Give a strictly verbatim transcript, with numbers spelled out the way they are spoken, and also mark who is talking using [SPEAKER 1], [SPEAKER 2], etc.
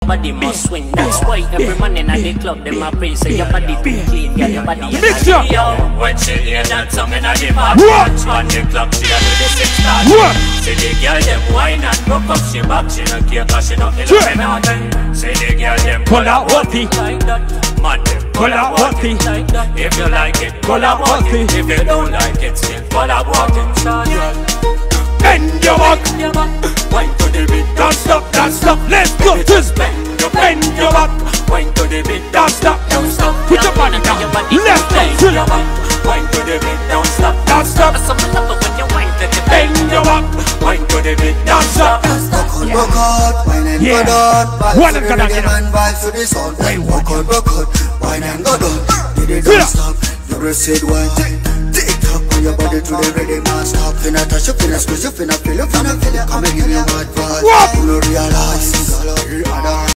[SPEAKER 1] body must swing. That's why every man in the club, them a praise. Say your body be clean, girl, your body is
[SPEAKER 2] Mix ya.
[SPEAKER 1] when she hear that song in the march, on the club, she a do the six start. See the girl, them wine and broke up, she back, she no care, cause she no feel like nothing. See the girl, them
[SPEAKER 2] pull out what he
[SPEAKER 1] like that. Man, them
[SPEAKER 2] pull out what he
[SPEAKER 1] like that. If you like it, pull out what he. If you don't like it, still pull out what it.
[SPEAKER 2] Bend your back,
[SPEAKER 1] wine to the beat,
[SPEAKER 2] don't stop, don't stop. Let's go to bend. Bend your back,
[SPEAKER 1] wine to the beat,
[SPEAKER 2] don't stop,
[SPEAKER 1] don't stop.
[SPEAKER 2] Put your body down, left foot to the back,
[SPEAKER 1] wine to the beat, don't stop,
[SPEAKER 2] don't stop.
[SPEAKER 1] Some love when you wine to the
[SPEAKER 2] Bend your back,
[SPEAKER 1] wine to the beat, don't stop.
[SPEAKER 3] Walk out, wine and go down. Vibes to the rhythm and vibes to the sound. Walk out, walk out, wine and go down. Did it don't stop, you receive wine. Tick tock on your body to the rhythm and stop. Finna touch you, finna squeeze you, finna feel you, finna feel you. Come and give me a bad vibe. You don't realize it's all over.